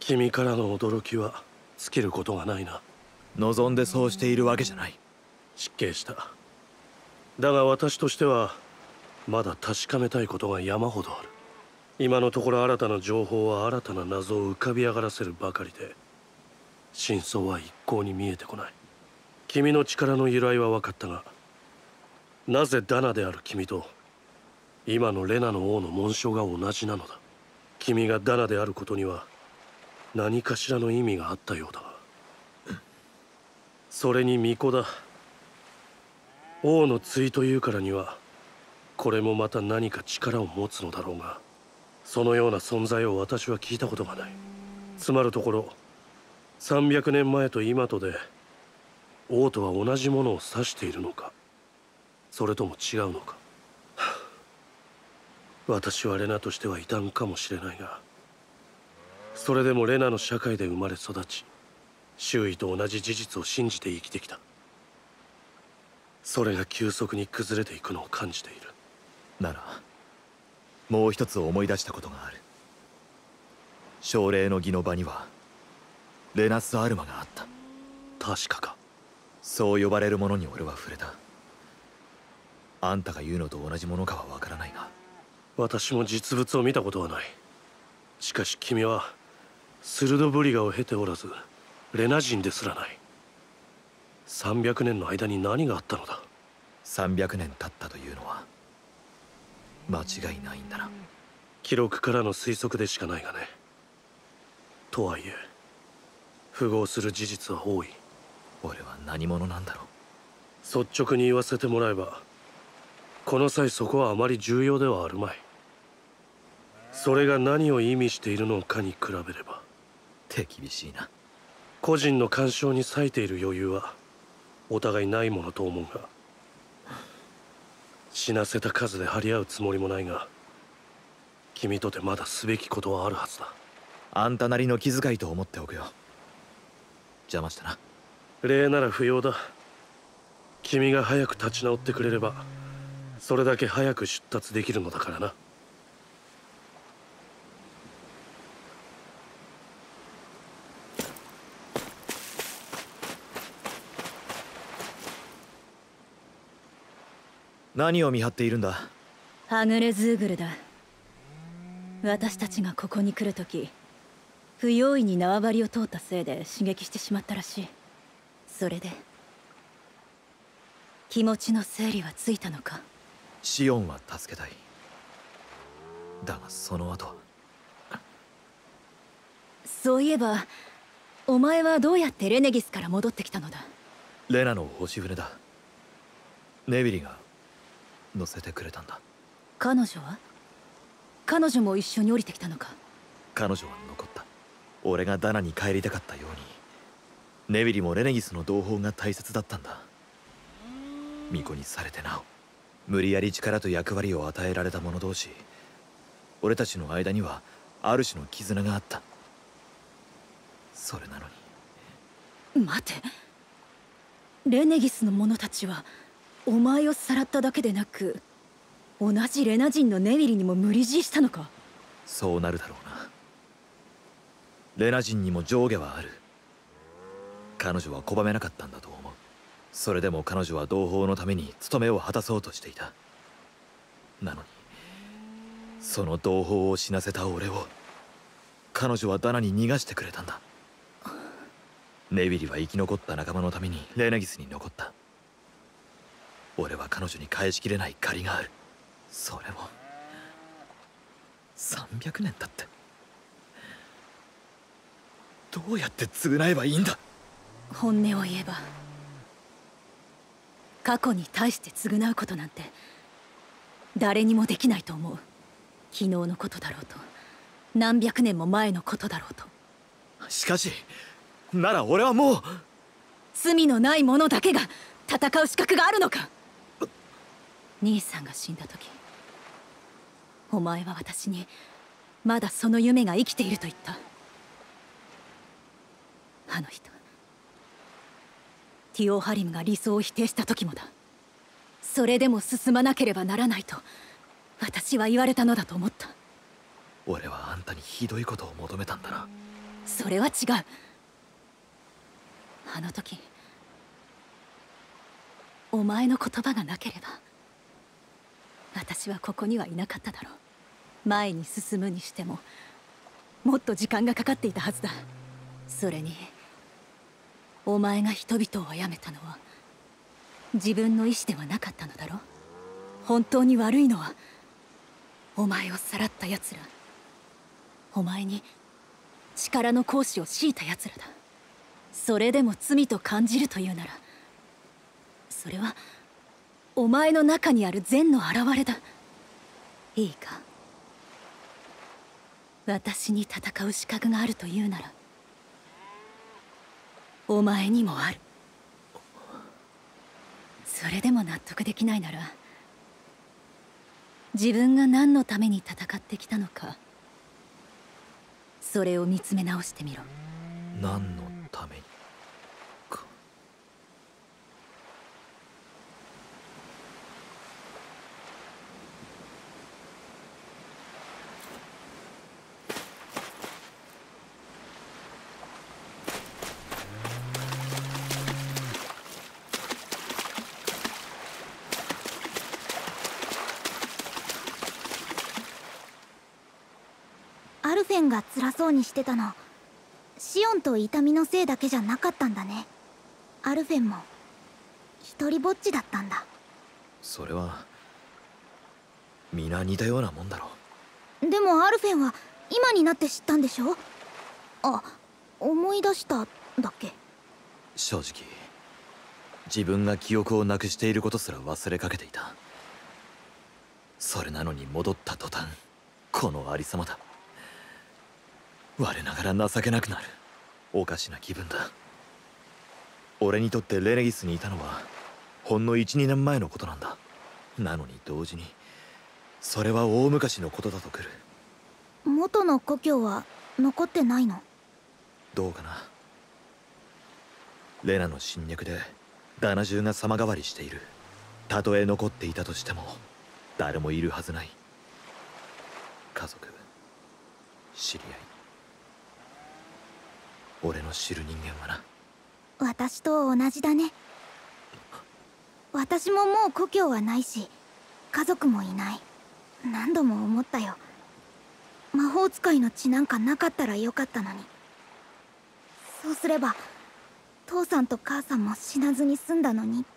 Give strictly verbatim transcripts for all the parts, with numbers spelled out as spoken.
君からの驚きは尽きることがないな。 望んでそうしているわけじゃない。 失敬した。だが私としてはまだ確かめたいことが山ほどある。今のところ新たな情報は新たな謎を浮かび上がらせるばかりで、真相は一向に見えてこない。君の力の由来は分かったが、なぜダナである君と今のレナの王の紋章が同じなのだ。君がダナであることには何かしらの意味があったようだが、それに巫女だ。王の対というからにはこれもまた何か力を持つのだろうが、そのような存在を私は聞いたことがない。つまるところさんびゃくねんまえと今とで王とは同じものを指しているのか、それとも違うのか。私はレナとしては異端かもしれないが、それでもレナの社会で生まれ育ち、周囲と同じ事実を信じて生きてきた。それが急速に崩れていくのを感じている。 ならもう一つ思い出したことがある。奨励の儀の場にはレナス・アルマがあった。 確かか。 そう呼ばれるものに俺は触れた。あんたが言うのと同じものかはわからないが、 私も実物を見たことはない。しかし君はスルドブリガを経ておらずレナ人ですらない。さんびゃくねんの間に何があったのだ。 さんびゃくねん経ったというのは間違いないんだな。 記録からの推測でしかないがね。とはいえ符合する事実は多い。 俺は何者なんだろう。率直に言わせてもらえば、この際そこはあまり重要ではあるまい。それが何を意味しているのかに比べれば。 手厳しいな。 個人の干渉に割いている余裕はお互いないものと思うが、死なせた数で張り合うつもりもないが、君とてまだすべきことはあるはずだ。 あんたなりの気遣いと思っておくよ。邪魔したな。 礼なら不要だ。君が早く立ち直ってくれればそれだけ早く出立できるのだからな。 何を見張っているんだ。 はぐれズーグルだ。私たちがここに来るとき、不用意に縄張りを通ったせいで刺激してしまったらしい。それで気持ちの整理はついたのか。 シオンは助けたい。だがその後。 そういえばお前はどうやってレネギスから戻ってきたのだ。 レナの星船だ。ネビリが乗せてくれたんだ。 彼女は彼女も一緒に降りてきたのか。 彼女は残った。俺がダナに帰りたかったように、ネビリもレネギスの同胞が大切だったんだ。巫女にされてなお無理やり力と役割を与えられた者同士、俺たちの間にはある種の絆があった。それなのに。待て、レネギスの者たちはお前をさらっただけでなく、同じレナ人のネビリにも無理強いしたのか。 そうなるだろうな。レナ人にも上下はある。彼女は拒めなかったんだと思う。それでも彼女は同胞のために務めを果たそうとしていた。なのにその同胞を死なせた俺を彼女はダナに逃がしてくれたんだ。ネビリは生き残った仲間のためにレネギスに残った。俺は彼女に返しきれない借りがある。それもさんびゃくねん経って。どうやって償えばいいんだ。 本音を言えば過去に対して償うことなんて誰にもできないと思う。昨日のことだろうと何百年も前のことだろうと。 しかしなら俺はもう。 罪のない者だけが戦う資格があるのか。兄さんが死んだ時、お前は私にまだその夢が生きていると言った。あの人、ティオ・ハリムが理想を否定した時もだ。それでも進まなければならないと私は言われたのだと思った。 俺はあんたにひどいことを求めたんだな。 それは違う。あの時お前の言葉がなければ私はここにはいなかっただろう。前に進むにしてももっと時間がかかっていたはずだ。それにお前が人々を殺めたのは自分の意志ではなかったのだろう。本当に悪いのはお前をさらった奴ら、お前に力の行使を強いた奴らだ。それでも罪と感じるというなら、それはお前の中にある善の表れだ。いいか、私に戦う資格があるというならお前にもある。それでも納得できないなら、自分が何のために戦ってきたのか、それを見つめ直してみろ。 何のためにか。 アルフェンが辛そうにしてたの、シオンと痛みのせいだけじゃなかったんだね。アルフェンも一人ぼっちだったんだ。 それは皆似たようなもんだろう。でもアルフェンは今になって知ったんでしょ。あ、思い出しただっけ。 正直自分が記憶をなくしていることすら忘れかけていた。それなのに戻った途端このありさまだ。我ながら情けなくなる。おかしな気分だ。俺にとってレネギスにいたのはほんの いちにねんまえのことなんだ。なのに同時にそれは大昔のことだとくる。 元の故郷は残ってないの？ どうかな。レナの侵略でダナ中が様変わりしている。たとえ残っていたとしても誰もいるはずない。家族、知り合い、俺の知る人間はな。 私と同じだね。私ももう故郷はないし家族もいない。何度も思ったよ。魔法使いの血なんかなかったらよかったのに。そうすれば父さんと母さんも死なずに済んだのにって。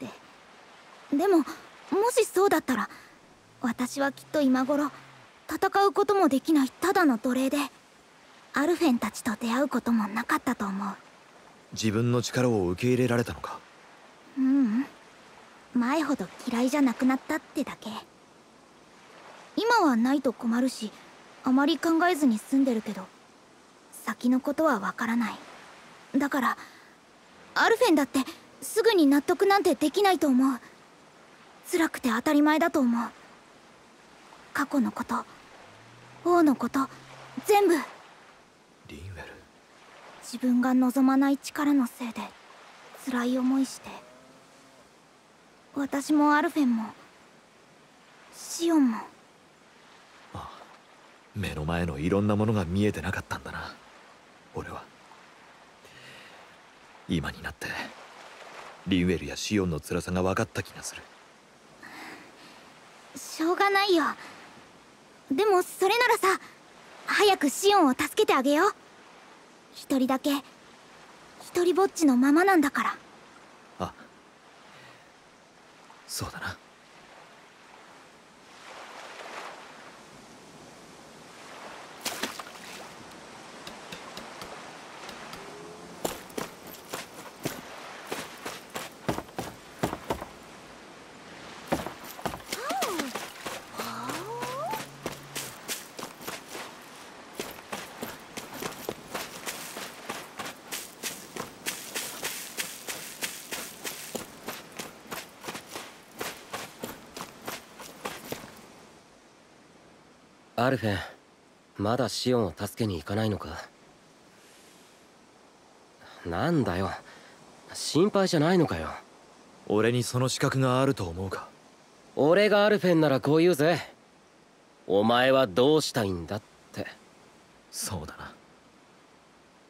でももしそうだったら私はきっと今頃戦うこともできないただの奴隷でアルフェンたちと出会うこともなかったと思う。 自分の力を受け入れられたのか。 ううん、前ほど嫌いじゃなくなったってだけ。今はないと困るしあまり考えずに済んでるけど先のことはわからない。だからアルフェンだってすぐに納得なんてできないと思う。辛くて当たり前だと思う。過去のこと、王のこと、全部。 リンウェル。 自分が望まない力のせいで辛い思いして。私もアルフェンもシオンも。 ああ、目の前のいろんなものが見えてなかったんだな俺は。今になってリンウェルやシオンの辛さが分かった気がする。 しょうがないよ。でもそれならさ、早くシオンを助けてあげよう。一人だけ一人ぼっちのままなんだから。 あ、そうだな。 アルフェン、まだシオンを助けに行かないのか。なんだよ、心配じゃないのかよ。 俺にその資格があると思うか。 俺がアルフェンならこう言うぜ。お前はどうしたいんだって。 そうだな。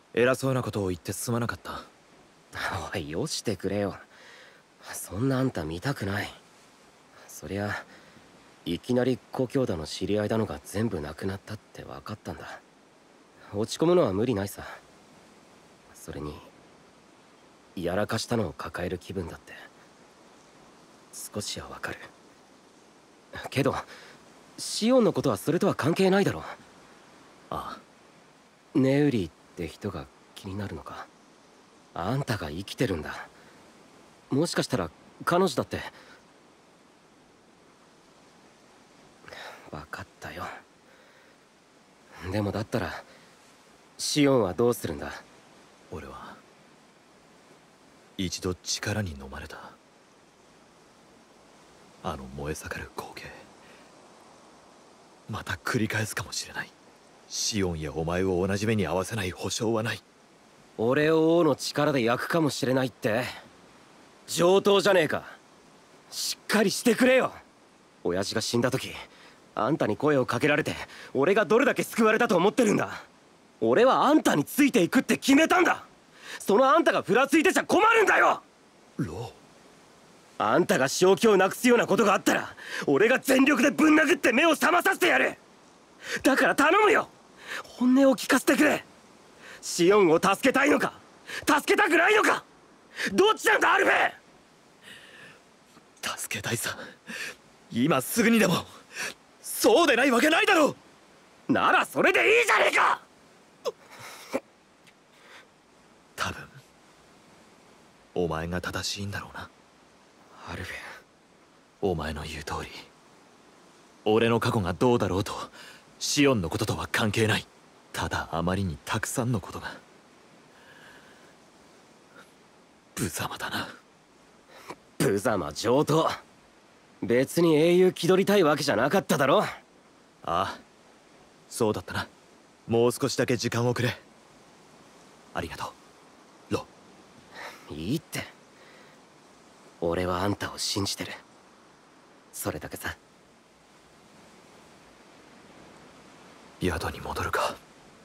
偉そうなことを言ってすまなかった。 おい、よしてくれよ。そんなあんた見たくない。そりゃいきなり故郷だの知り合いだのが全部なくなったって分かったんだ。落ち込むのは無理ないさ。それにやらかしたのを抱える気分だって少しは分かるけど、シオンのことはそれとは関係ないだろう。 ああ。 ネウリーって人が気になるのか。あんたが生きてるんだ。もしかしたら彼女だって。分かったよ。でもだったらシオンはどうするんだ。 俺は一度力に飲まれた。あの燃え盛る光景また繰り返すかもしれない。シオンやお前を同じ目に合わせない保証はない。 俺を王の力で焼くかもしれないって上等じゃねえか。しっかりしてくれよ。親父が死んだ時あんたに声をかけられて俺がどれだけ救われたと思ってるんだ。俺はあんたについていくって決めたんだ。そのあんたがふらついてちゃ困るんだよ。 ロあんたが正気をなくすようなことがあったら俺が全力でぶん殴って目を覚まさせてやる。だから頼むよ、本音を聞かせてくれ。シオンを助けたいのか助けたくないのか、どっちなんだアルフェ。 助けたいさ、今すぐにでも。そうでないわけないだろう。 ならそれでいいじゃねえか。 多分お前が正しいんだろうなアルフェ。 お前の言う通り俺の過去がどうだろうとシオンのこととは関係ない。ただあまりにたくさんのことが無様だな。 無様上等。別に英雄気取りたいわけじゃなかっただろ。 ああ、そうだったな。もう少しだけ時間をくれ。ありがとうロ。 いいって。俺はあんたを信じてる。それだけさ。 宿に戻るか。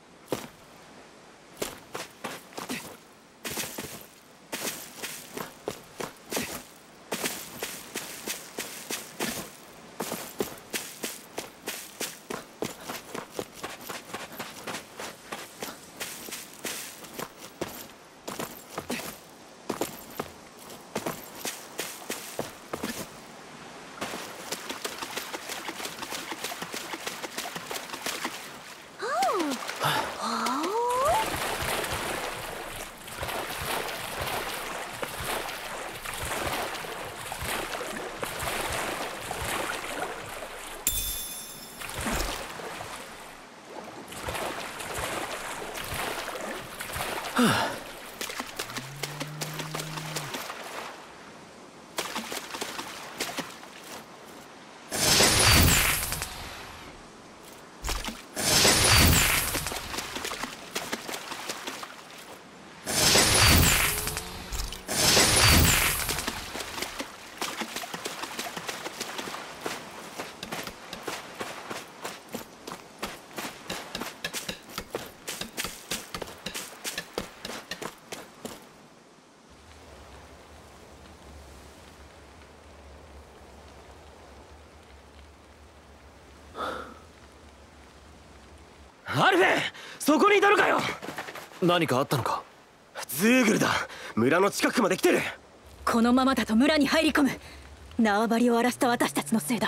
アルフェ、そこにいたのかよ。 何かあったのか。 ズーグルだ。村の近くまで来てる。 このままだと村に入り込む。縄張りを荒らした私たちのせいだ。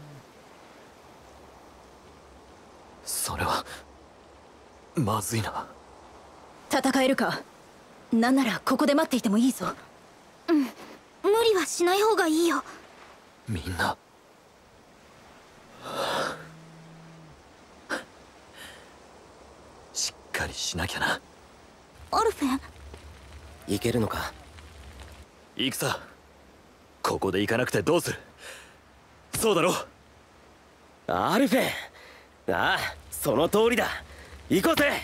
それはまずいな。 戦えるか。なんならここで待っていてもいいぞ。 うん、無理はしない方がいいよ。 みんなしっかりしなきゃな。 アルフェン、 行けるのか。 行くさ。ここで行かなくてどうする。そうだろ。 アルフェ。ああ、その通りだ。行こうぜ。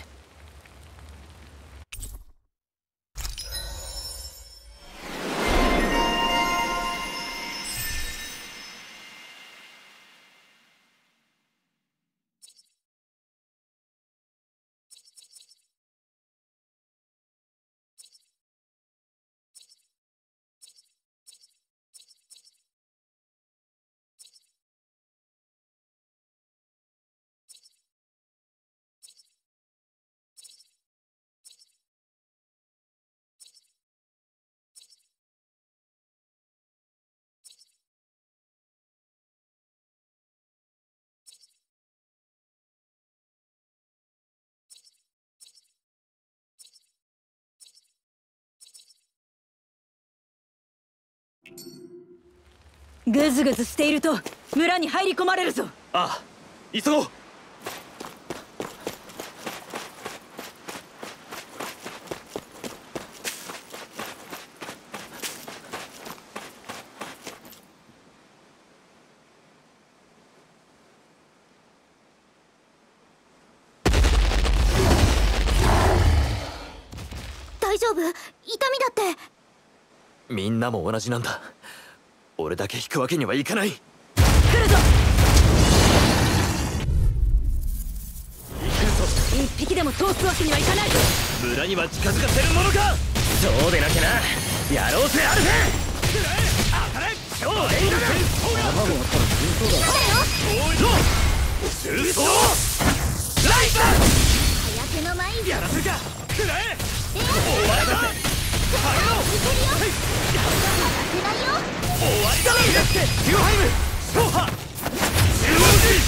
グズグズしていると村に入り込まれるぞ。 ああ、急ごう。 大丈夫？痛みだって。 みんなも同じなんだ。俺だけ引くわけにはいかない。来るぞ。一匹でも通すわけにはいかない。 村には近づかせるものか。 そうでなきゃな。やろうぜアルフェ。 当たれ超レイル。 頭もあったら戦争だ。 おいぞ重装ライバー。 早手の前にやらせるか。くらえ。 えー、 終わりだ。 いけるよ。離せないよ。 終わりだ。デュハイム勝破中央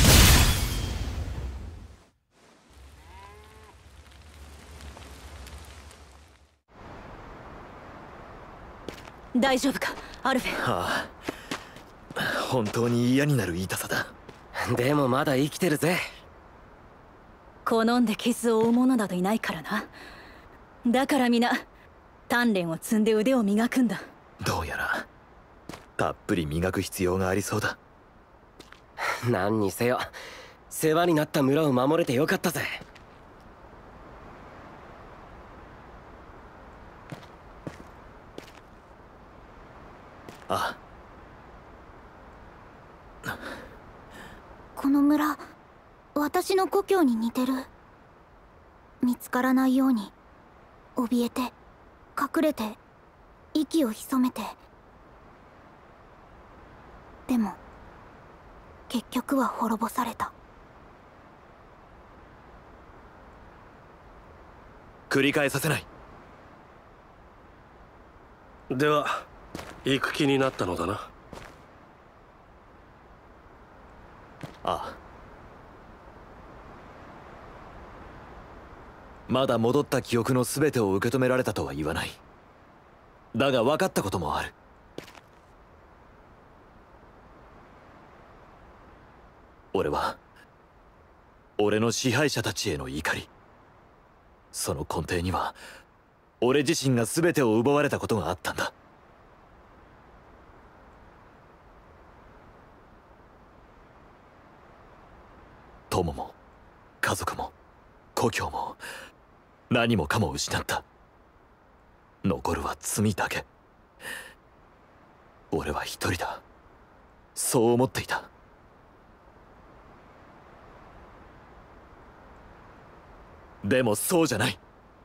人。大丈夫かアルフェ。 はあ、本当に嫌になる痛さだ。 でもまだ生きてるぜ。 好んで傷を負う者などいないからな。だから皆鍛錬を積んで腕を磨くんだ。 どうやらたっぷり磨く必要がありそうだ。 何にせよ世話になった村を守れてよかったぜ。 ああ、この村私の故郷に似てる。見つからないように怯えて隠れて息を潜めて。でも結局は滅ぼされた。 繰り返させない。 では行く気になったのだな。 ああ、まだ戻った記憶の全てを受け止められたとは言わない。だが分かったこともある。俺は俺の支配者たちへの怒り、その根底には俺自身が全てを奪われたことがあったんだ。友も家族も故郷も何もかも失った。残るは罪だけ。俺は一人だ、そう思っていた。でもそうじゃない。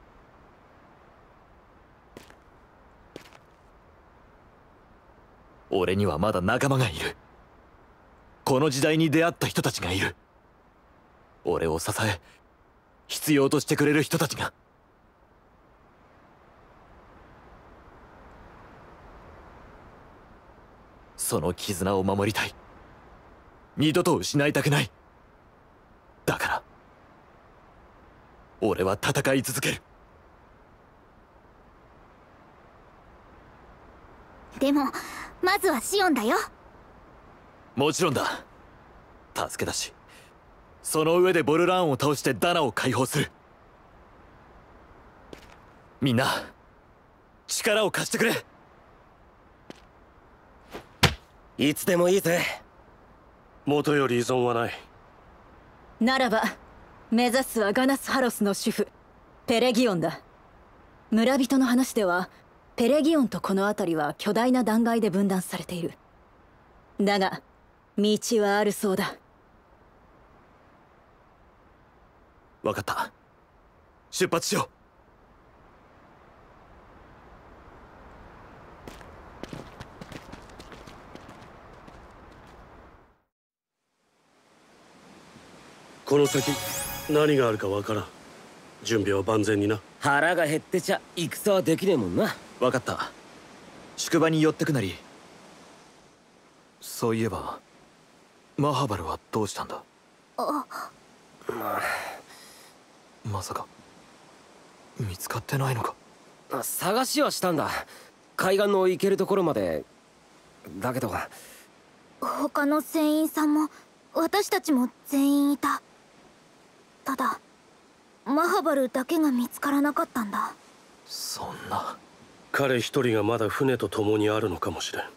俺にはまだ仲間がいる。この時代に出会った人たちがいる。俺を支え必要としてくれる人たちが。その絆を守りたい。二度と失いたくない。だから俺は戦い続ける。 でもまずはシオンだよ。 もちろんだ。助けだし、その上でボルラーンを倒してダナを解放する。みんな力を貸してくれ。 いつでもいいぜ。 元より依存はない。 ならば目指すはガナス・ハロスの主婦ペレギオンだ。村人の話ではペレギオンとこの辺りは巨大な断崖で分断されている。だが道はあるそうだ。 分かった、出発しよう。 この先何があるかわからん。準備は万全にな。 腹が減ってちゃ戦はできねえもんな。 分かった、宿場に寄ってくなり。そういえばマハバルはどうしたんだ。 あ、 まさか見つかってないのか。 探しはしたんだ。海岸の行けるところまでだけど他の船員さんも私たちも全員いた。ただマハバルだけが見つからなかったんだ。 そんな。 彼一人がまだ船と共にあるのかもしれん。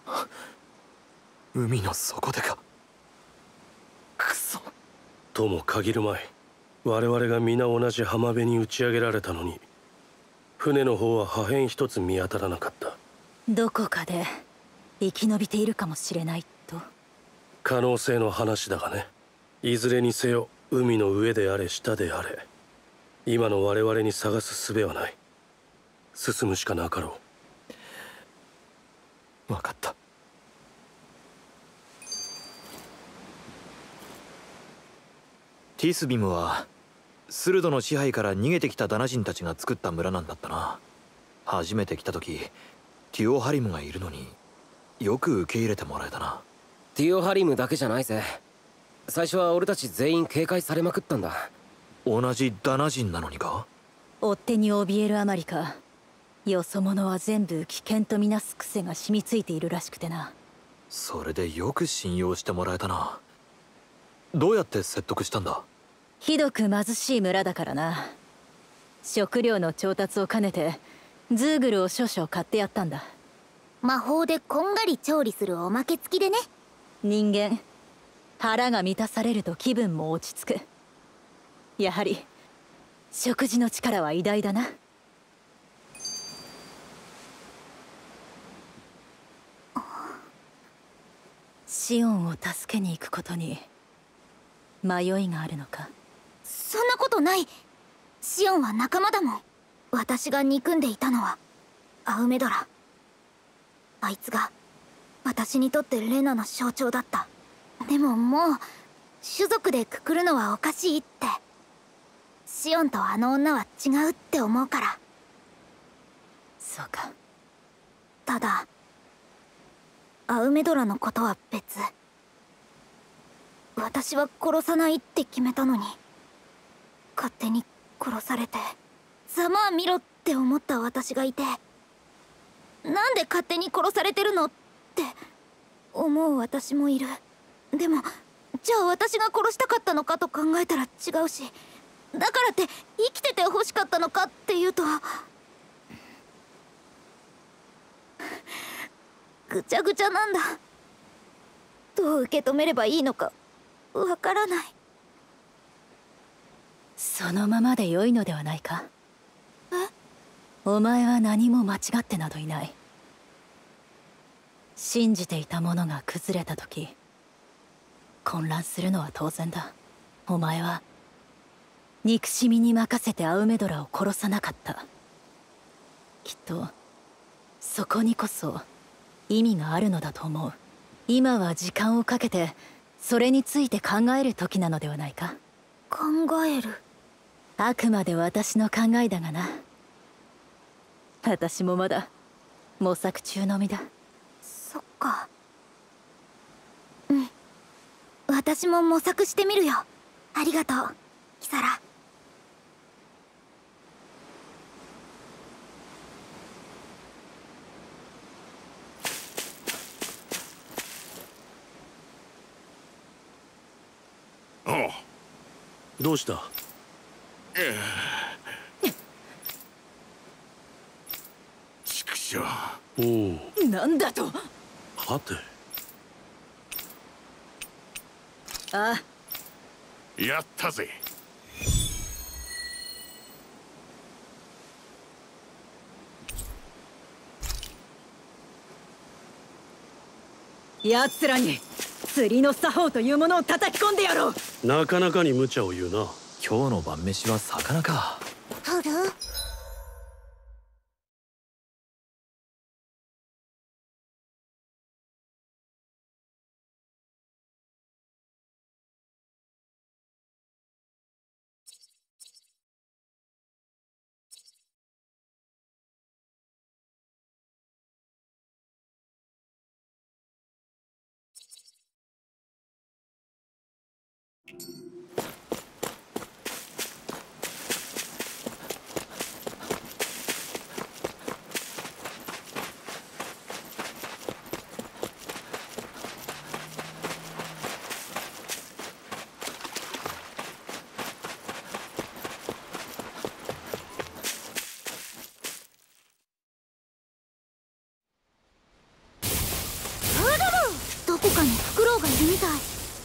海の底でか。クソ。 とも限るまい。我々が皆同じ浜辺に打ち上げられたのに、船の方は破片一つ見当たらなかった。 どこかで生き延びているかもしれないと。 可能性の話だがね。いずれにせよ海の上であれ下であれ、今の我々に探す術はない。進むしかなかろう。分かった。ティスビムはスルドの支配から逃げてきたダナ人たちが作った村なんだったな。初めて来た時ティオハリムがいるのによく受け入れてもらえたな。 ティオハリムだけじゃないぜ。最初は俺たち全員警戒されまくったんだ。 同じダナ人なのにか。 追っ手に怯えるあまりか、よそ者は全部危険とみなす癖が染みついているらしくてな。 それでよく信用してもらえたな。どうやって説得したんだ。 ひどく貧しい村だからな。食料の調達を兼ねてズーグルを少々買ってやったんだ。 魔法でこんがり調理するおまけ付きでね。 人間腹が満たされると気分も落ち着く。やはり食事の力は偉大だな。シオンを助けに行くことに迷いがあるのか。 そんなことない。シオンは仲間だもん。私が憎んでいたのはアウメドラ。あいつが私にとってレナの象徴だった。でももう種族でくくるのはおかしいって。シオンとあの女は違うって思うから。 そうか。 ただアウメドラのことは別。私は殺さないって決めたのに勝手に殺されて、ざまあ見ろって思った私がいて、なんで勝手に殺されてるのって思う私もいる。でもじゃあ私が殺したかったのかと考えたら違うし、だからって生きてて欲しかったのかっていうとぐちゃぐちゃなんだ。どう受け止めればいいのかわからない。 そのままで良いのではないか。 え？ お前は何も間違ってなどいない。信じていたものが崩れた時混乱するのは当然だ。お前は憎しみに任せてアウメドラを殺さなかった。きっとそこにこそ意味があるのだと思う。今は時間をかけてそれについて考える時なのではないか。 考える？ あくまで私の考えだがな。私もまだ模索中の身だ。 そっか。うん、私も模索してみるよ。ありがとうキサラ。 どうした？ 畜生。 おお。 なんだと。 はて。 ああ。 やったぜ。 奴らに釣りの作法というものを叩き込んでやろう。 なかなかに無茶を言うな。 今日の晩飯は魚か。 ある？ みたい。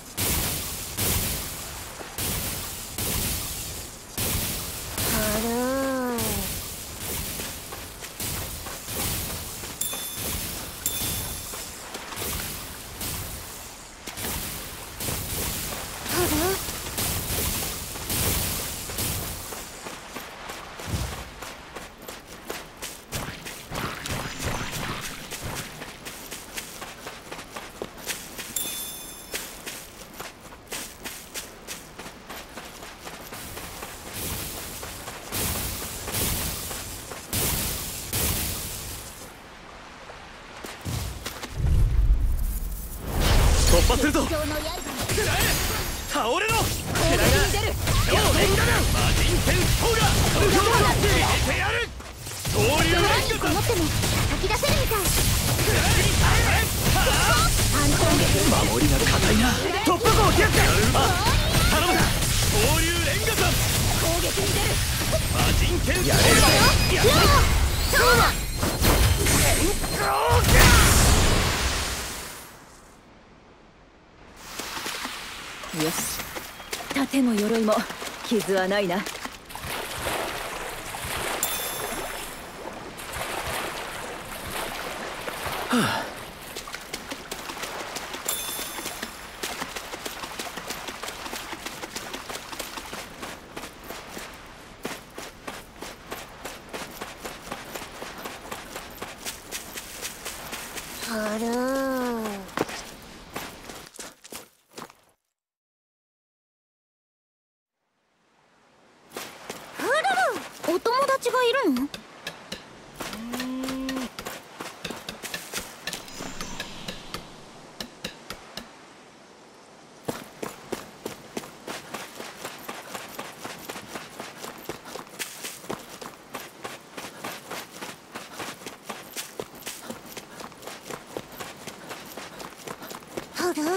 突破するぞ。食らえ、倒れろ。食らえな。超連打マジンテンストーガー入れてやる。恐竜連打持っても吐き出せるみたい。 守りが硬いな。突破口を気をつけ。あ、頼む。恐竜連打攻撃に出る。マジンテンストーガーやれる。そうだ。連行か。 よし、盾も鎧も傷はないな。 はあ、 はるー。お友達がいるの？はる？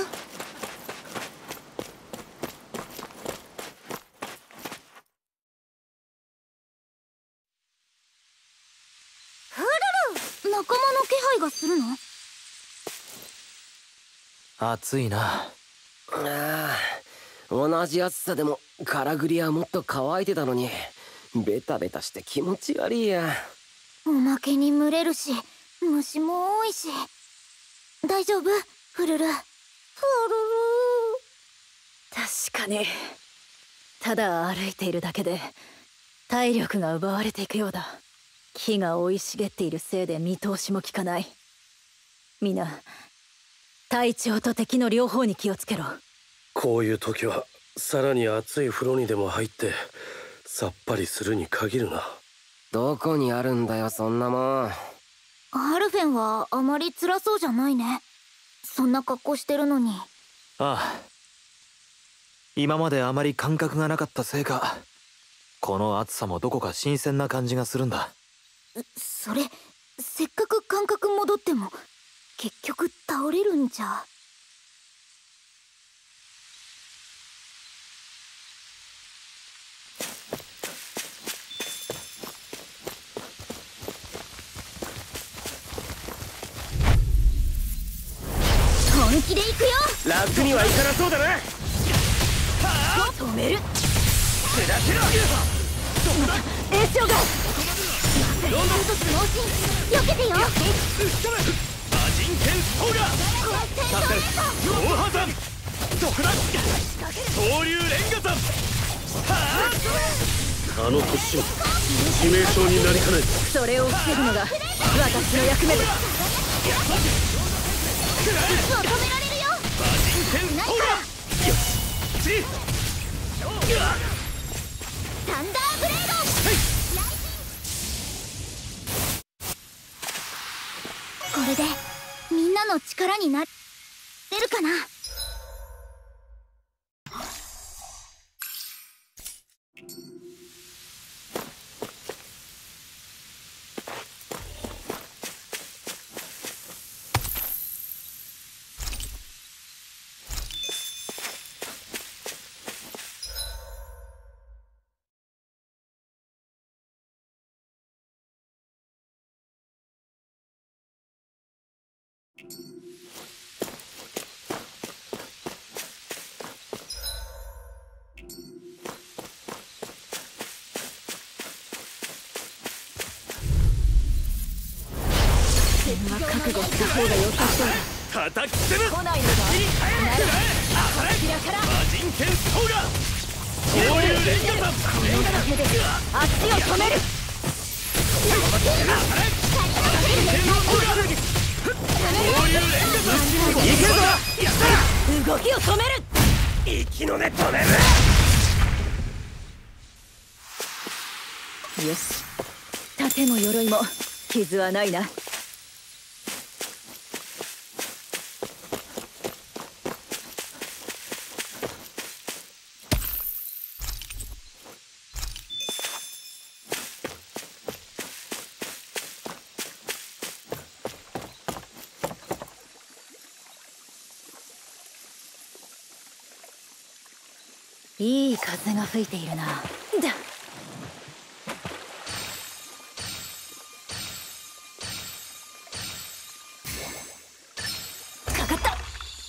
仲間の気配がするの？ 暑いな。 ああ、同じ暑さでもカラグリはもっと乾いてたのにベタベタして気持ち悪いや。 おまけに蒸れるし虫も多いし。大丈夫？フルル。フルル。 確かに、ただ歩いているだけで体力が奪われていくようだ。木が生い茂っているせいで見通しも効かない。みんな体調と敵の両方に気をつけろ。 こういう時はさらに熱い風呂にでも入ってさっぱりするに限るな。 どこにあるんだよそんなもん。 アルフェンはあまり辛そうじゃないね。そんな格好してるのに。 ああ、今まであまり感覚がなかったせいか、この暑さもどこか新鮮な感じがするんだ。 それ、せっかく感覚戻っても結局倒れるんじゃ。本気で行くよ。 楽にはいかなそうだな。 止める。 砕けろ。 炎症がロンドンとつ脳神避けてよ。 マジンテンストーガー両破山毒弾恐竜連火山。 あの突進致命傷になりかねん。 それを防ぐのが私の役目です。 止められるよ。 マジンテンストーガー。よし。 サンダーブレード。これでみんなの力になれるかな。 は覚悟した方が良さそうだ。 叩き潰す。 来ないのか。ならこちらから魔人剣ソーガ恐竜連火山。 この手で足を止める。 いけるぞ。 動きを止める。 息の根止める。 よし、盾も鎧も傷はないな。いい風が吹いているな。だかかった。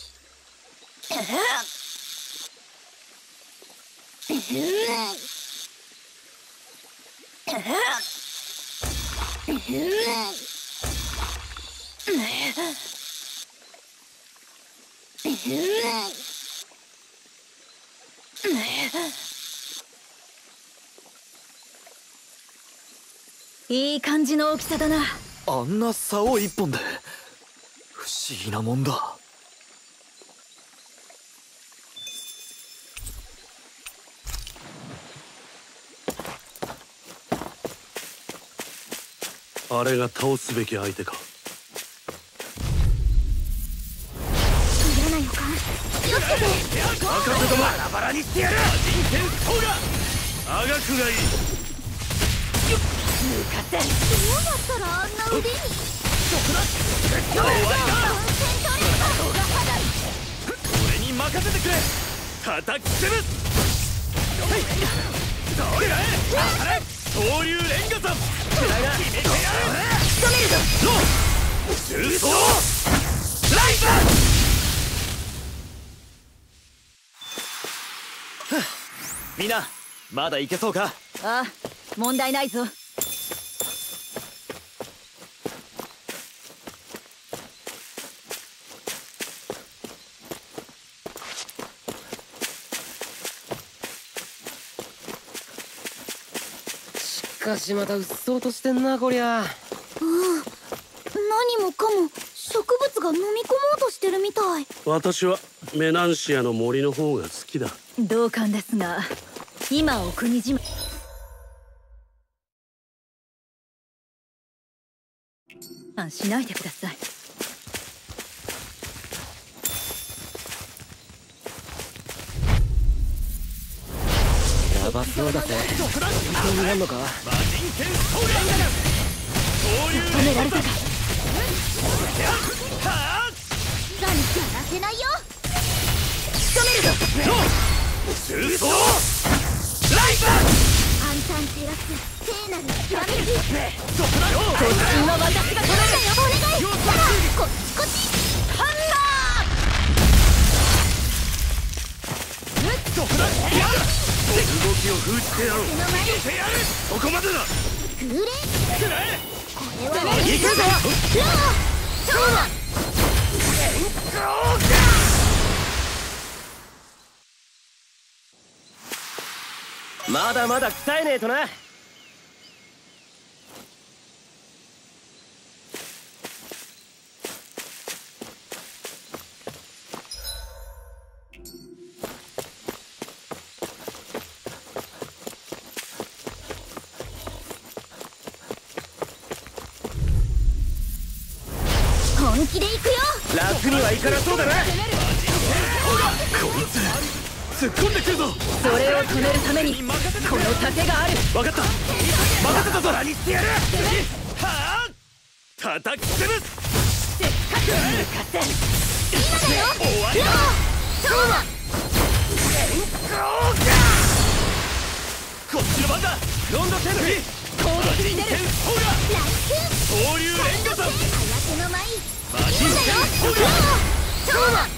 いい感じの大きさだな。 あんな竿一本で不思議なもんだ。 あれが倒すべき相手か。 嫌な予感。気をつけて。 博士どもバラバラにしてやる。魔人剣ソーガあがくがいい。 向かって。 どうやったらあんな腕に。 俺に任せてくれ。叩き潰す。どれだい。恐竜連火山。決めてやる。 仕留めるぞ。 重装ライふっみんなまだいけそうか。 ああ、問題ないぞ。 しかしまたうっそうとしてんなこりゃ。 ああ、何もかも植物が飲み込もうとしてるみたい。 私はメナンシアの森の方が好きだ。 同感ですが、今お国島あしないでください。 やばそうだぜ。本当にやんのか。 魔人剣ソーガ恐竜止められたか。 ガンやらせないよ。 仕留めるぞ。 重装ライ暗算照らす聖なるひらめき。 突進は私が止める。 お願い。さあこっちこっち。 ハン動きを封じてやろう。 手の前にそこまでだ。 空冷。 くらえ。 これは行くぞ。 そうだ。 まだまだ鍛えねえとな。 本気で行くよ。 楽にはいかなそうだな。 突っ込んでくるぞ。 それを止めるためにこの盾がある。 分かった任せたぞ。 何してやる。はあ叩き潰す。 せっかく向かって今だよ。 終わりだ。 そうだ。 こっちの番だ。 ロンドセルフィ攻撃に出る。 ソーガ恐竜連火山。 早手の舞。 魔人剣ソーガそうだ。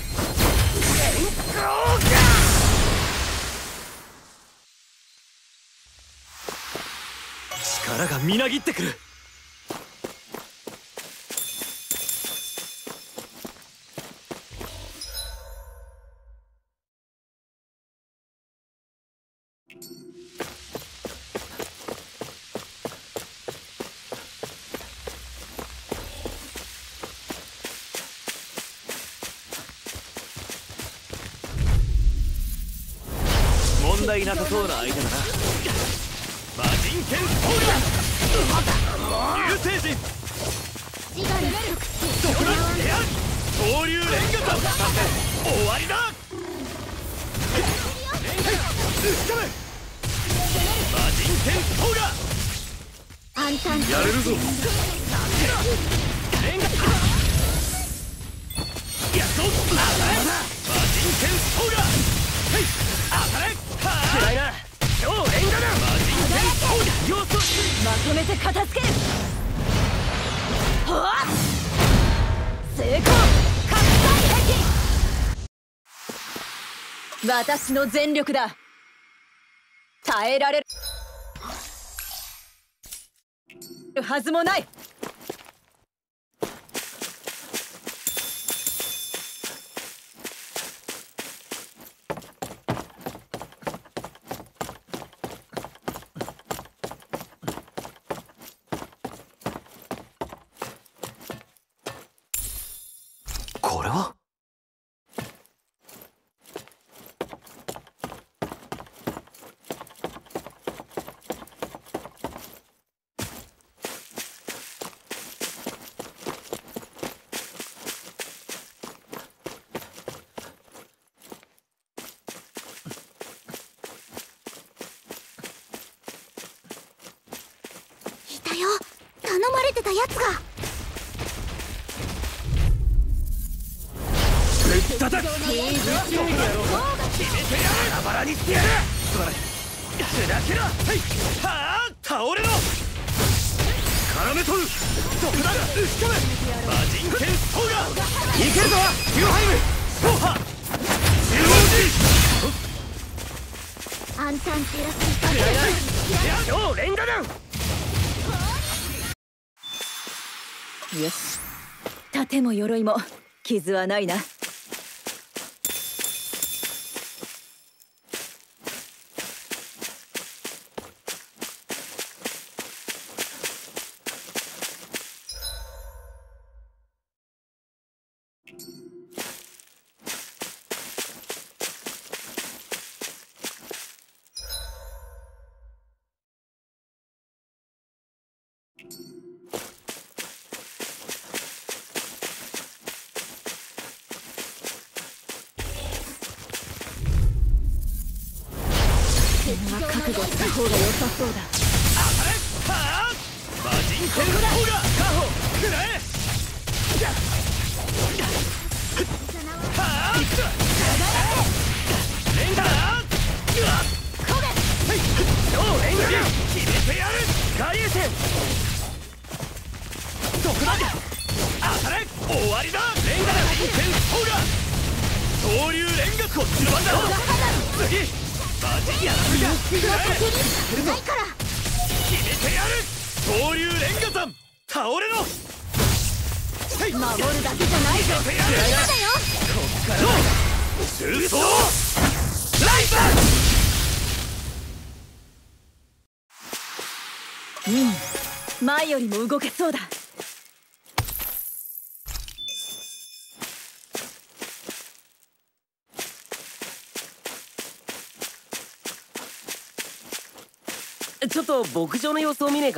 力がみなぎってくる。 問題なさそうな相手だな。魔人剣ソウル流星人自我の特性ドランデア恐竜レンガだ。終わりだ。レンガうっかめ魔人剣ソウル暗淡やれるぞ。 レンガやっと当たれ魔人剣ソウルはい当たれはあいな超レンガだ魔人剣ソウル要素まとめて片付ける。はあ成功。拡散壁。私の全力だ。耐えられるはずもない。 これはいたよ。頼まれてたやつが。 叩く決めてやるバラバラにしてやる。素晴らしい砕けろはいはあ倒れろ絡め取るどこだ打ち込め魔人剣ソウガいけるぞヒューハイムソハ中央暗淡テラス超レンガ弾よし。盾も鎧も傷はないな。覚悟した方が良さそうだ。 はあ魔人剣ソウガカホくらえはあレンガだこげ超レンガ決めてやる外衛戦どこだ当たれ終わりだレンガだ人剣ソウガ恐竜レンガこっちの番だ次マジやらせがないから決めてやる恐竜レンガ山倒れろ守るだけじゃないぞ。 決めてやるだよ。 こっから重装ライバーうん、前よりも動けそうだ。 ちょっと牧場の様子を見ねえか。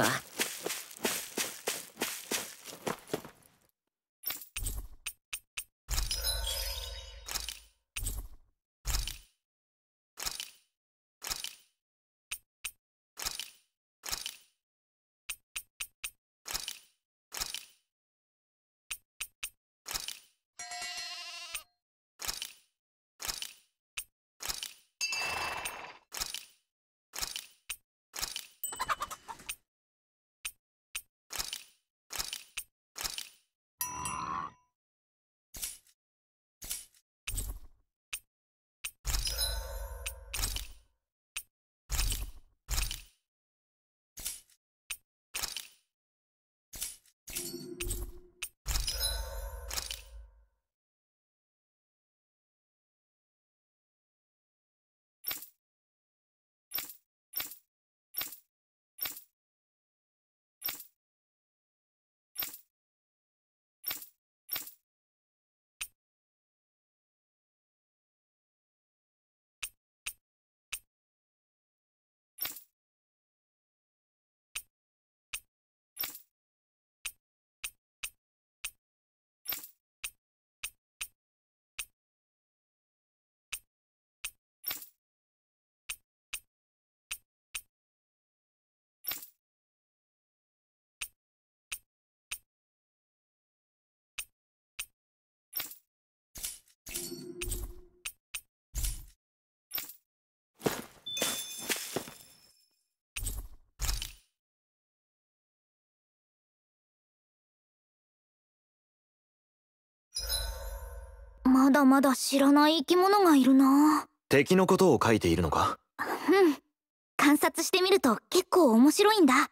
まだまだ知らない生き物がいるな。 敵のことを書いているのか？ うん、観察してみると結構面白いんだ。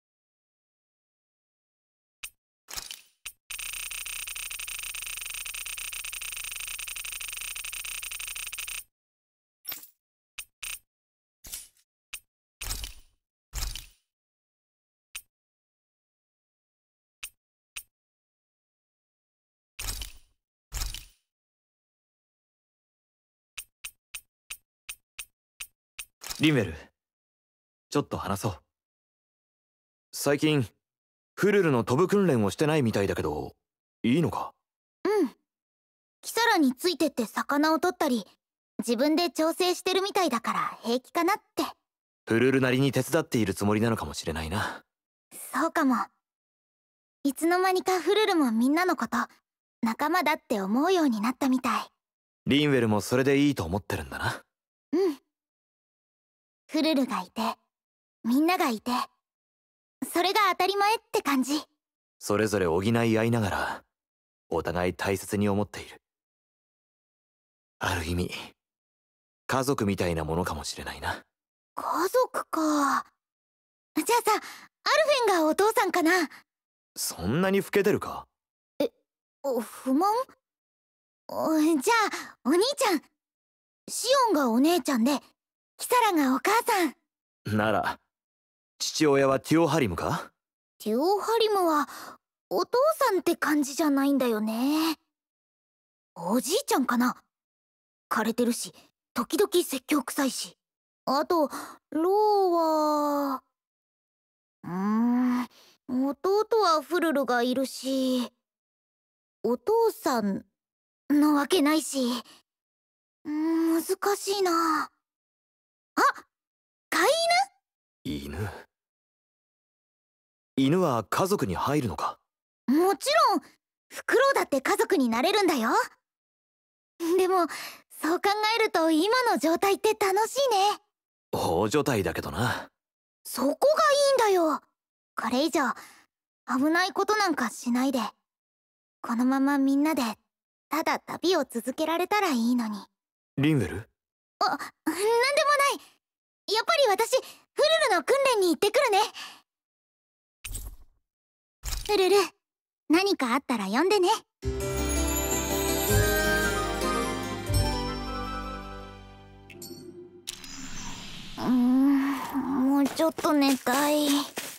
リンウェル、ちょっと話そう。最近フルルの飛ぶ訓練をしてないみたいだけど、いいのか？ うん、キサラについてって魚を取ったり自分で調整してるみたいだから平気かなって。 フルルなりに手伝っているつもりなのかもしれないな。 そうかも。いつの間にかフルルもみんなのこと仲間だって思うようになったみたい。 リンウェルもそれでいいと思ってるんだな。 うん、フルルがいてみんながいて、それが当たり前って感じ。 それぞれ補い合いながらお互い大切に思っている。ある意味家族みたいなものかもしれないな。 家族か。じゃあさ、アルフェンがお父さんかな？ そんなに老けてるか？ え、不満？おじゃあお兄ちゃん、シオンがお姉ちゃんでキサラがお母さんなら父親はティオハリムか？ ティオハリムはお父さんって感じじゃないんだよね。おじいちゃんかな？枯れてるし時々説教臭いし。あとローはうーん弟はフルルがいるし、お父さんのわけないし、うーん難しいな。あ、飼い犬？犬は家族に入るのか？ 犬？もちろんフクロウだって家族になれるんだよ。でもそう考えると今の状態って楽しいね。 大所帯だけどな。 そこがいいんだよ。これ以上危ないことなんかしないで、このままみんなでただ旅を続けられたらいいのに。 リンウェル？ あ、なんでもない。やっぱり私フルルの訓練に行ってくるね。フルル、何かあったら呼んでね。うーん、もうちょっと寝たい。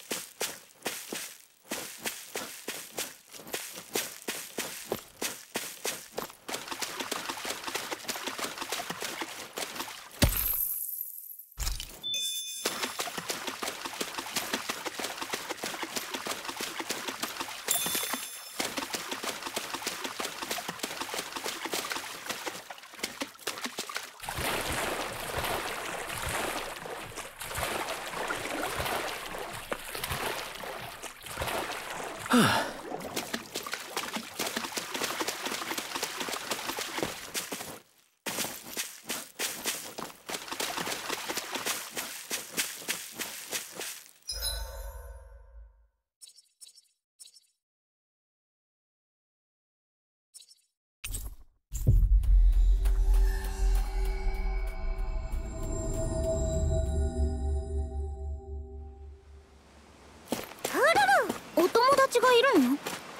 お友達がいるの？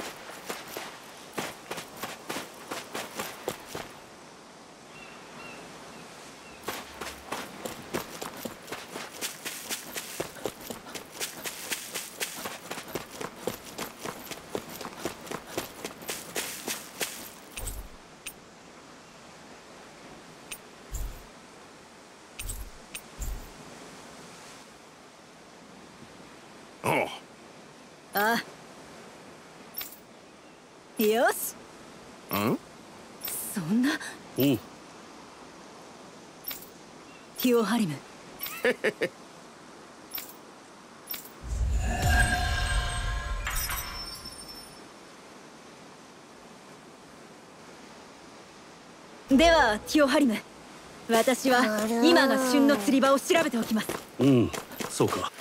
ああ。 ああ、よし。 ん？ そんな。 おう。 ティオハリム。ではティオハリム、私は今が旬の釣り場を調べておきます。 うん、そうか。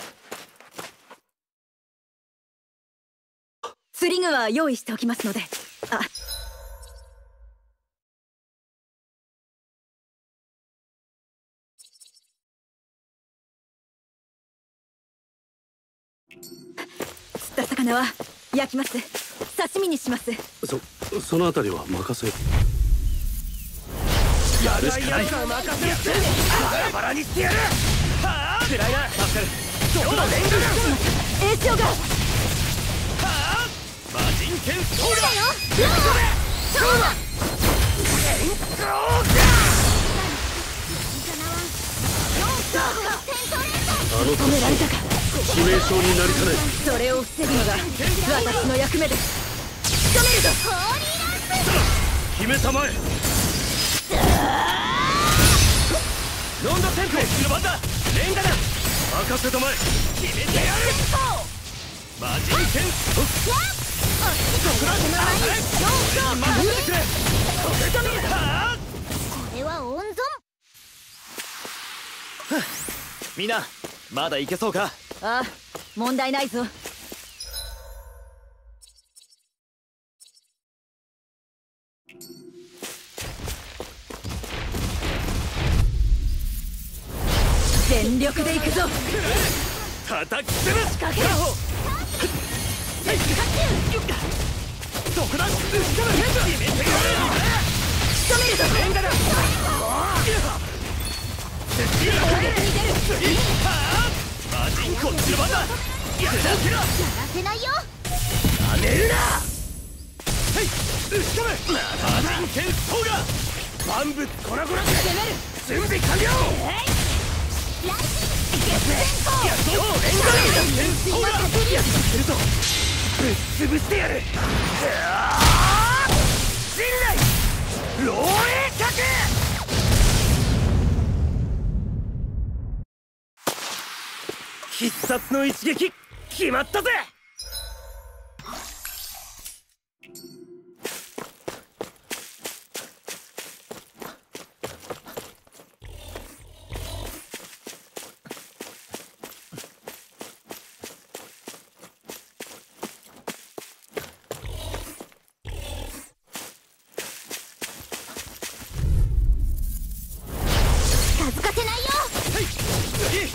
釣り具は用意しておきますので。あ、 魚は焼きます。刺身にします。 そそのあたりは任せ。 やるしかない。バラバラにしてやる。はあ、辛いな。助かる。どこだレンガガン。 栄翔が。 はあ、魔人剣ソウルだよ。 そうだ。 天空あの止められたか。 致命傷になりかねそれを防ぐのが私の役目です。仕留めるぞ。 決めたまえ。 ロンドテンプレの番だ。レンガだ。 任せたまえ。 決めてやる。魔人剣そっ任せてくれ。はあ、 これは温存。 みんなまだいけそうか。 ああ、問題ないぞ。全力で行くぞ。 叩き潰す。 かけろ。 どこだ。決めてやる。 仕留めるぞ。 レンガだ。 攻撃に出る。 魔人こっちの番だ。やらせろ。 やらせないよ。 なめるな。はい、打ち込め。魔人剣ソウガ。万物コラコラ。 攻める。 準備完了。 ライジングやっとレンガだ。剣ソウガ。やってるぞ。ぶっ潰してやる。陣内漏洩角。必殺の一撃決まったぜ。 近づかせないよ。 はい、次。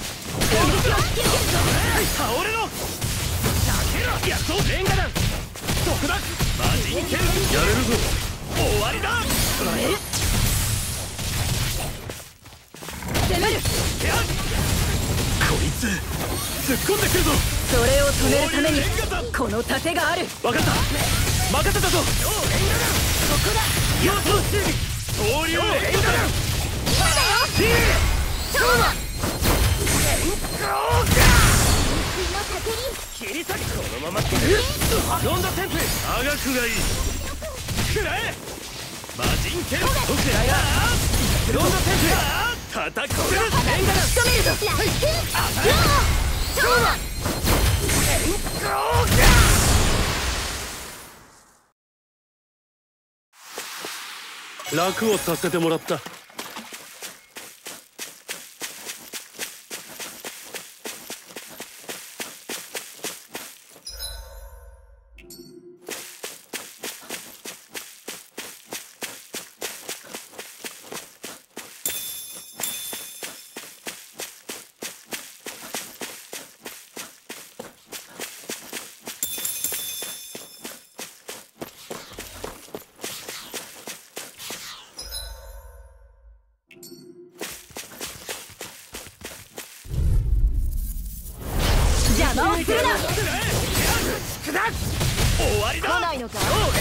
倒れろ。避けろ。やっとレンガだ。どこだ。魔人剣やれるぞ。 終わりだ。 攻める。 やっこいつ突っ込んでくるぞ。 それを止めるためにこの盾がある。 分かった。任せたぞ。レンガだ。そこだ。よっと準備。総流レンガだ。今だよ。 そうだ。 切り裂き。このまま切る。ロンドテンプあがくがいい。 くらえ。魔人剣食らいな。ロンドテンプ叩き潰す。レンガだ。 仕留めるぞ。 そうだ。 楽をさせてもらった。 邪魔をするな。 終わりだ。 来ないのか。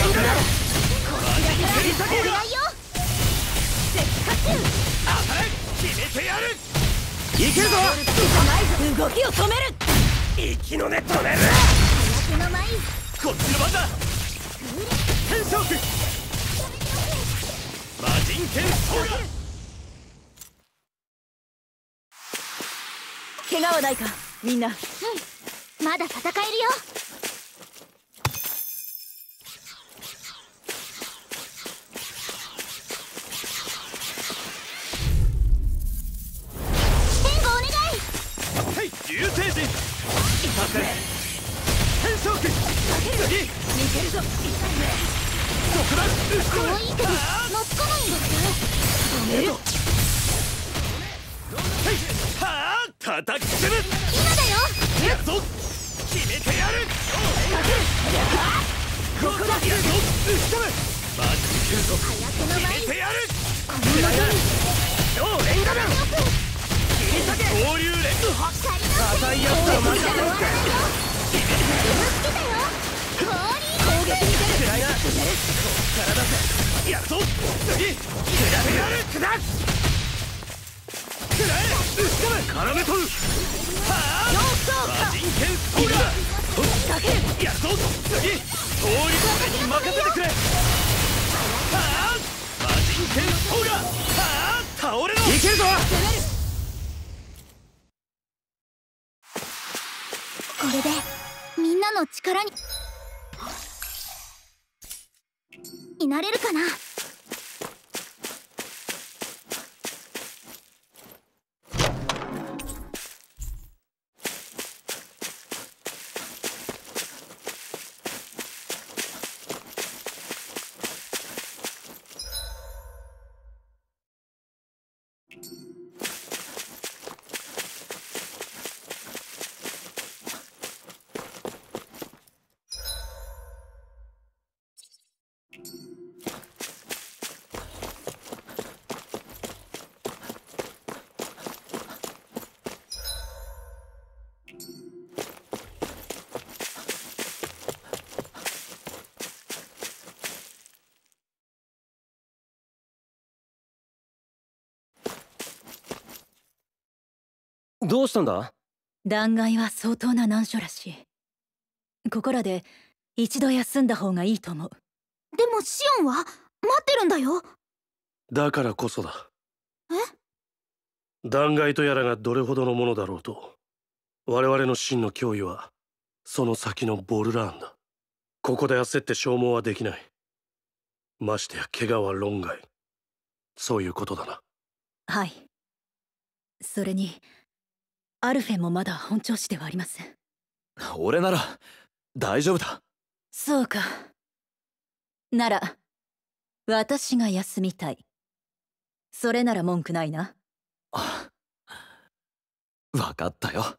決めてやる。いけるぞ。 動きを止める。 息の根止める。こっちの番だ。天正区魔人剣ソウガ。 怪我はないかみんな。 うん、まだ戦えるよ。援護お願い。 はい、流星陣。助かれ。天正区次。 逃げるぞ。 どこだ。 可愛いけど懐かないんだって。 止める。 はい、はあ、叩き潰す。 今だよ。 やっぞ。 決めてやる。ここだ。マジで来るぞ。決めてやる。クライナー超レンガガン切り裂け。合流レン硬いやつはマジで攻撃に出る。クライナーこっから出せ。やるぞ。次下めやる。下くらえ。うっしゃめ絡め取る。はあ魔人剣ソーラーやるぞ。次通りに任せてくれ。はあ魔人剣ソーラー。はあ倒れろ。いけるぞ。 これでみんなの力にになれるかな。 どうしたんだ？ 断崖は相当な難所らしい。ここらで一度休んだ方がいいと思う。 でもシオンは待ってるんだよ。 だからこそだ。 え？ 断崖とやらがどれほどのものだろうと、我々の真の脅威はその先のボルラーンだ。ここで焦って消耗はできない。ましてや怪我は論外。そういうことだな。 はい。それにアルフェンもまだ本調子ではありません。 俺なら大丈夫だ。 そうか。なら私が休みたい。それなら文句ないな。 あ、分かったよ。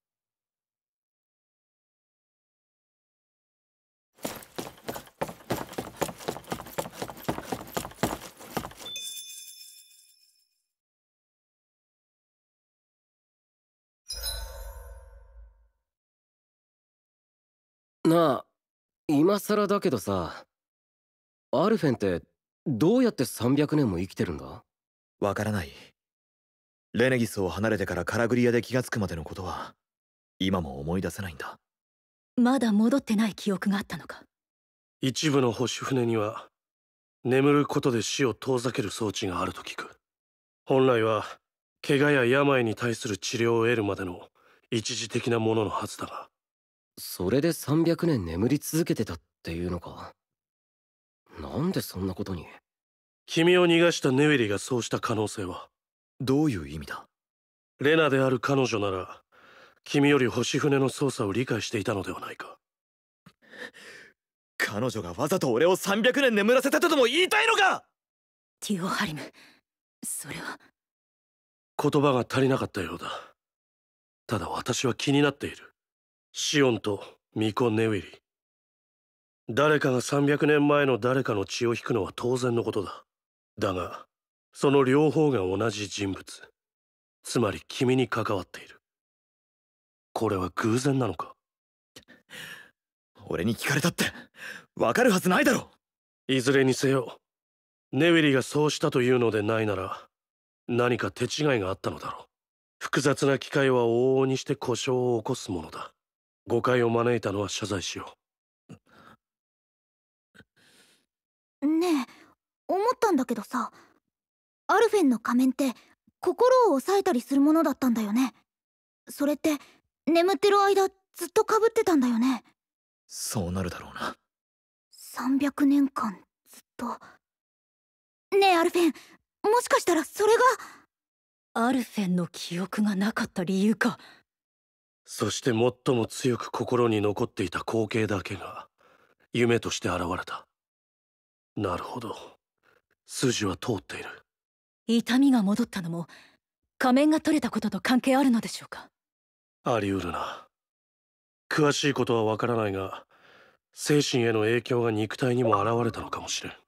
なあ、今更だけどさ、アルフェンってどうやってさんびゃくねんも生きてるんだ？ わからない。レネギスを離れてからカラグリアで気がつくまでのことは今も思い出せないんだ。 まだ戻ってない記憶があったのか？ 一部の星船には眠ることで死を遠ざける装置があると聞く。本来は怪我や病に対する治療を得るまでの一時的なもののはずだが。 それでさんびゃくねん眠り続けてたっていうのか？なんでそんなことに？ 君を逃がしたネウェリがそうした可能性は？ どういう意味だ？ レナである彼女なら君より星船の操作を理解していたのではないか。 彼女がわざと俺をさんびゃくねん眠らせたとでも言いたいのか？ ティオハリム、それは。 言葉が足りなかったようだ。ただ私は気になっている。シオンと巫女ネウェリ。誰かがさんびゃくねんまえの誰かの血を引くのは当然のことだ。だがその両方が同じ人物、つまり君に関わっている。これは偶然なのか？ 俺に聞かれたってわかるはずないだろ。 いずれにせよネウェリがそうしたというのでないなら何か手違いがあったのだろう。複雑な機械は往々にして故障を起こすものだ。誤解を招いたのは謝罪しよねえ、思ったんだけどさ、アルフェンの仮面って心を抑えたりするものだったんだよね。それって眠ってる間ずっと被ってたんだよね。 そうなるだろうな。 さんびゃくねんかんずっと。ねえアルフェン、もしかしたらそれがアルフェンの記憶がなかった理由か。 そして最も強く心に残っていた光景だけが夢として現れた。なるほど、筋は通っている。 痛みが戻ったのも仮面が取れたことと関係あるのでしょうか？ あり得るな。 詳しいことはわからないが、精神への影響が肉体にも現れたのかもしれん。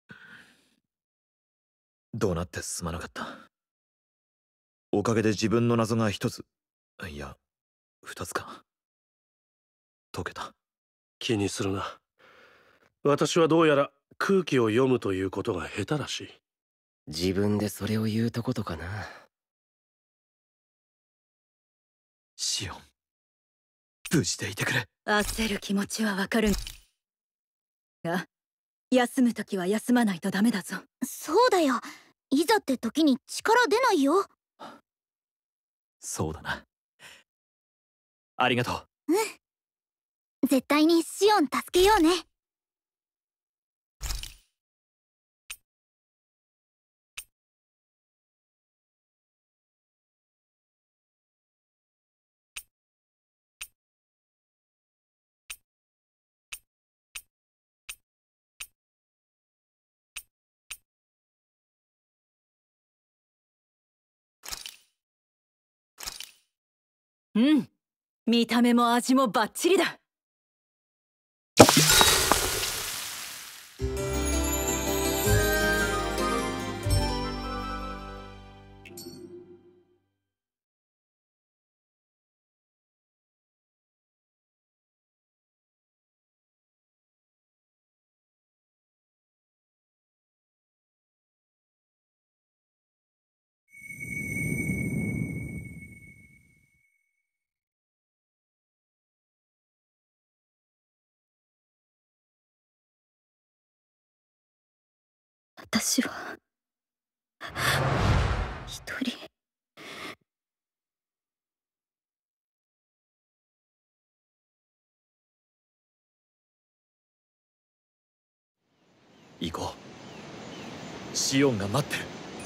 どうなってすまなかった。おかげで自分の謎が一つ、いや二つか、解けた。 気にするな。私はどうやら空気を読むということが下手らしい。 自分でそれを言うとことかな。 シオン、無事でいてくれ。 焦る気持ちはわかるが、休むときは休まないとダメだぞ。 そうだよ。いざって時に力出ないよ。 そうだな。ありがとう。 うん。絶対にシオン助けようね。 うん、見た目も味もバッチリだ。私は一人。 行こう。シオンが待ってる。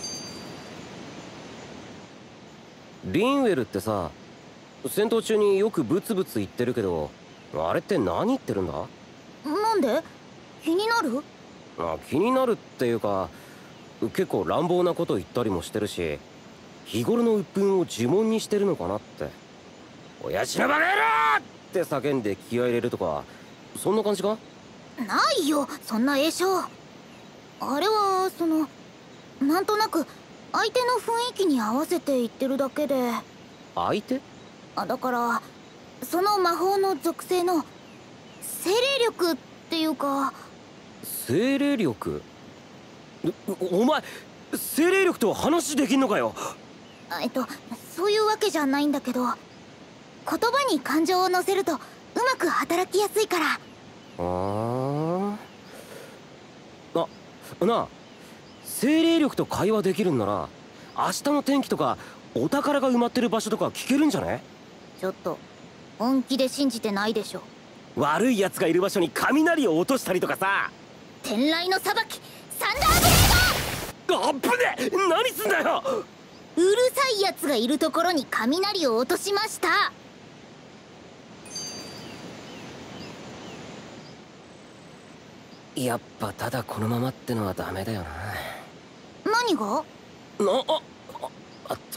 リンウェルってさ、戦闘中によくブツブツ言ってるけど、あれって何言ってるんだ？ なんで？気になる？ あ、気になるっていうか、結構乱暴なこと言ったりもしてるし、日頃の鬱憤を呪文にしてるのかなって。親父のバカ野郎って叫んで気合い入れるとか、そんな感じか？ ないよ、そんな栄称。あれはそのなんとなく相手の雰囲気に合わせて言ってるだけで。 相手？ あ、だからその魔法の属性の精霊力っていうか。 精霊力？お、お前精霊力と話できんのかよ。 えっとそういうわけじゃないんだけど、言葉に感情を乗せるとうまく働きやすいから。 ああ。あ、なあ、精霊力と会話できるんなら、明日の天気とかお宝が埋まってる場所とか聞けるんじゃね？ ちょっと本気で信じてないでしょ。 悪い奴がいる場所に雷を落としたりとかさ。 天雷の裁き、サンダーブレード！ あっぶねえ、何すんだよ。 うるさい奴がいるところに雷を落としました。 やっぱただこのままってのはダメだよな。 何が？ な、あ、あ、あった。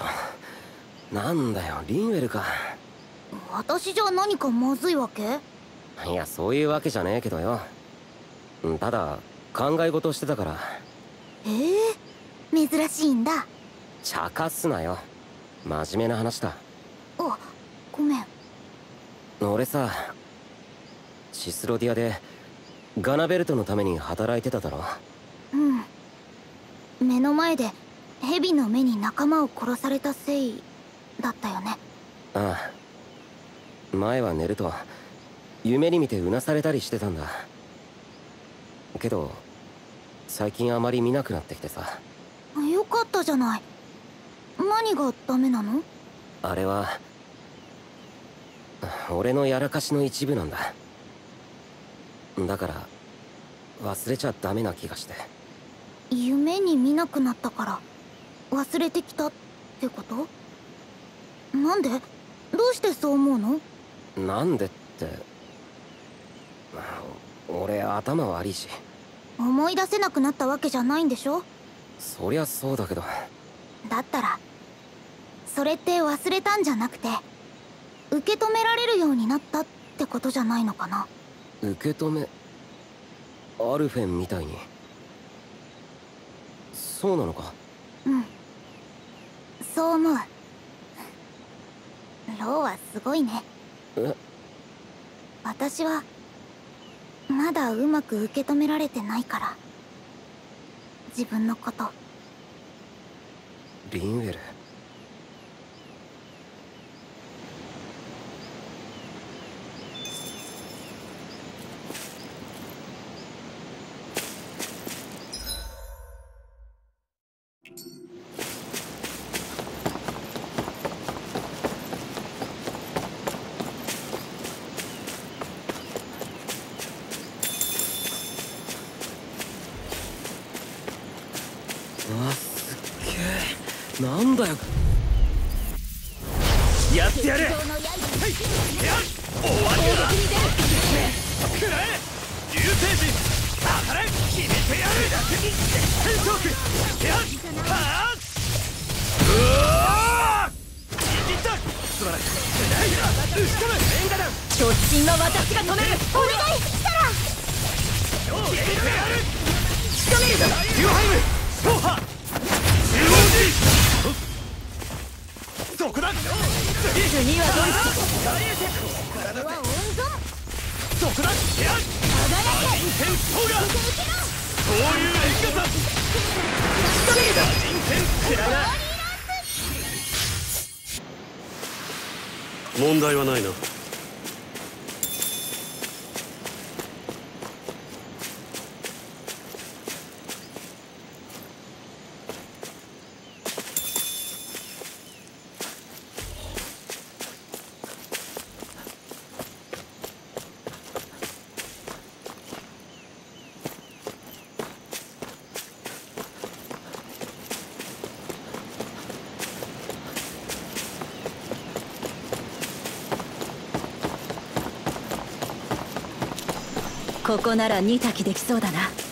なんだよ、リンウェルか。 私じゃ何かまずいわけ？ いや、そういうわけじゃねえけどよ。ただ考え事してたから。 ええー、珍しいんだ。 茶化すなよ、真面目な話だ。 あ、ごめん。 俺さ、シスロディアでガナベルトのために働いてただろ。 うん。目の前で蛇の目に仲間を殺されたせいだったよね。 ああ、前は寝ると夢に見てうなされたりしてたんだけど、最近あまり見なくなってきてさ。 よかったじゃない。何がダメなの？ あれは俺のやらかしの一部なんだ。だから忘れちゃダメな気がして。 夢に見なくなったから忘れてきたってこと？なんで？どうしてそう思うの？ なんでって、俺頭悪いし。 思い出せなくなったわけじゃないんでしょ？ そりゃそうだけど。 だったらそれって忘れたんじゃなくて受け止められるようになったっってことじゃないのかな。 受け止めアルフェンみたいに。そうなのか。 うん、そう思う。ローはすごいね。 え、 私はまだうまく受け止められてないから、自分のこと。 リンウェル。あ、すっげえ。なんだよ。やってやる。はい、や終わりだ。くらえ流星人。当たれ決めてやる。戦闘機やっはあうわーいったすまない。打ち込む連打弾。 突進は私が止める。お願いしたら決めてやる。 仕留めるぞ。 ユーハイムソーハそこだ。次次はドイ体は温存。そこだ。やっ輝け人天ソーガそういう連打弾。 仕留めるぞ。 人天クラガ問題はないな。 ここなら二滝できそうだな。